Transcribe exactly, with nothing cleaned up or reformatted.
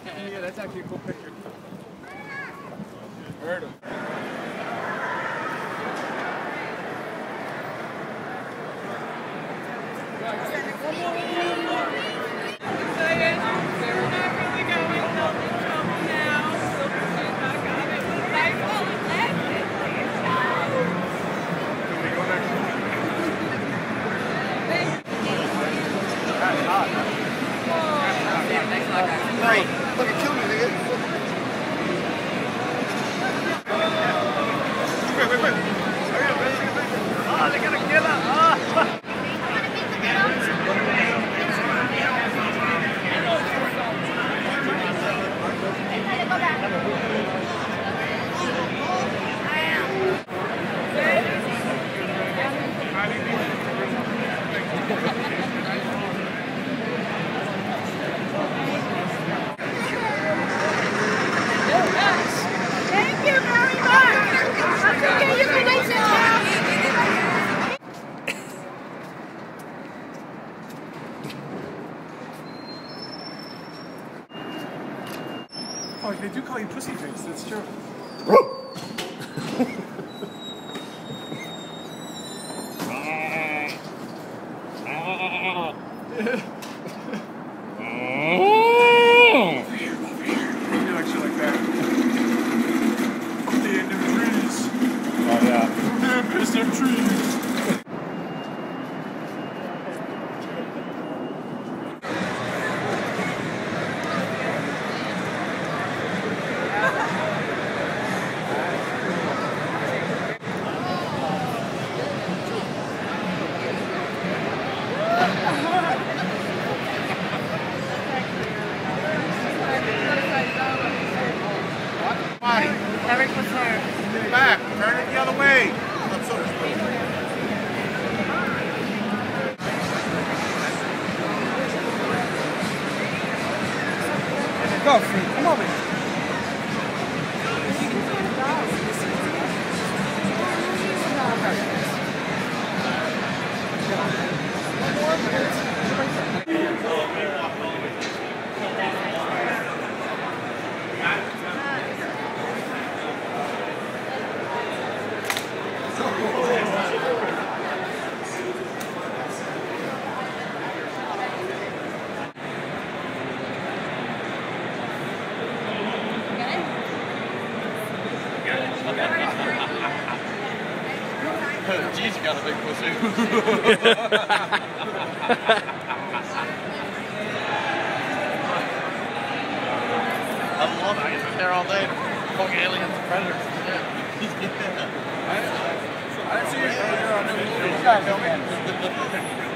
Yeah, that's actually a cool picture. Heard him. Great. Look at kill me, nigga. Wait, wait, wait. Oh, they're gonna kill her. Oh. Oh, they do call you pussy face, that's true. You like shit like that. The end of trees. Oh, yeah. The best of trees. Eric was her. Back. Turn it the other way. Go, Free. Come on, man. Jeez, you got a big pussy. I love it. I can sit there all day. Fucking aliens and predators. Yeah. I didn't see you. You got to film it.